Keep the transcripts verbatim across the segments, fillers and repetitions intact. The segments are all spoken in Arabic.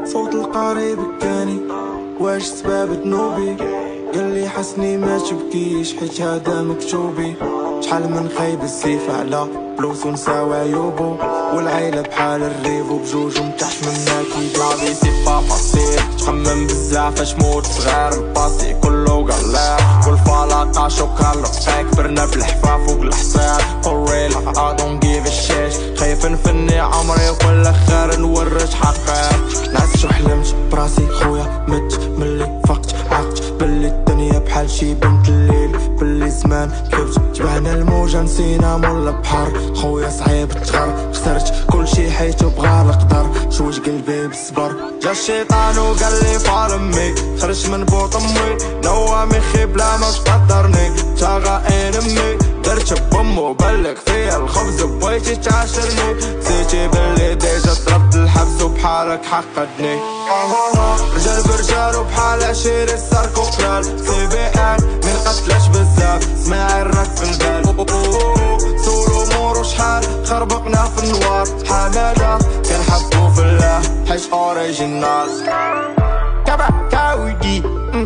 صوت القريب كاني واش سباب ذنوبي؟ قالي حسني ما تبكيش حيت هذا مكتوبي. شحال من خايب السيف على بلوس ونساو عيوبو، والعيلة بحال الريفو بجوج ومتحت منا كيدابي. سي با فاسيل تخمم بزاف اش موت صغير، الباسي كلو قلير والفلاقة شكرا لرفاق برنا بالحفاف فوق الحصير. قريل I don't give a shit، خايف نفني عمري وفي الاخر نورج حقير. نعس شو حلمت براسي خويا مت ملي فقت عقت باللي الدنيا بحال شي بنت الليل، باللي زمان كبت تبعنا الموجة نسينا مول البحر. خويا صعيب تغر خسرت كلشي حيتو بغا القدر، شوج قلبي بالصبر. جا الشيطان وقال لي فالمي خرج من بوط امي، نوامي خيب لا ما تقدرني تاغا انمي. درت بامو بلك فيا الخبز بغيتي تعاشرني، نسيتي بلي ديجا ضربت الحبس وبحالك حقدني. رجال برجال وبحال عشيري السرك وقلال، سي بي ان من قتلش بزاف سماعي الراك في البال. سولو مورو شحال خربقنا في النوار، حمادة كنحبو في الله حيت اوريجينال. كابا كاودي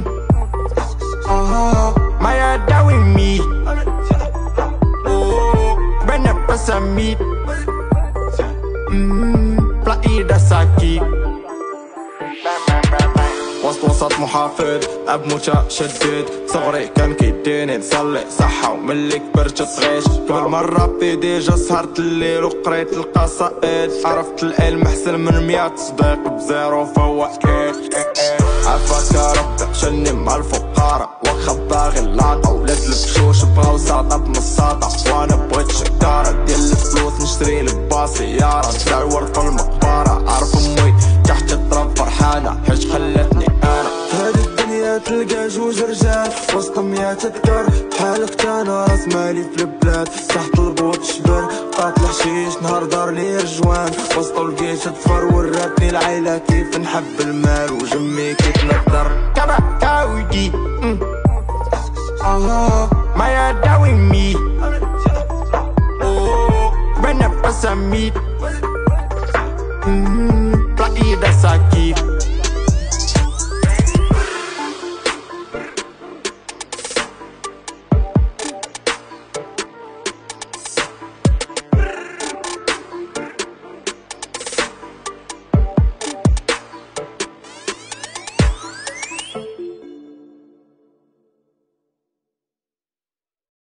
ما يداوي مي بنا بسامي بلا ايدا ساكي. وسط وسط محافظ اب متشدد، صغري كان كيديني نصلي صحة وملي كبرت صغيت. قبل مرة بي ديجا سهرت الليل وقريت القصائد، عرفت العلم احسن من مية صديق بزيرو فوائد. عافاك يا ربي شني مع الفقراء واخا باغي اللاطة، ولاد الفشوش بغاو ساطة بنصاطة وانا بغيت شكارة ديال الفلوس نشري لبا سيارة. نزعور في المقبرة عارف امي تحت التراب فرحانة حيت خلتني انا. هاد الدنيا تلقى جوج رجال وسط مية تذكر، بحالك انا راس مالي في البلاد تحت البوط شبر. قاتل حشيش نهار دار لي رجوان وسط لقيت تفر، وراتني العيلة كيف نحب المال وجمي كيف نقدر. كابا كاودي ما يداوي مي بنا بسامي بلا ايدا ساكي.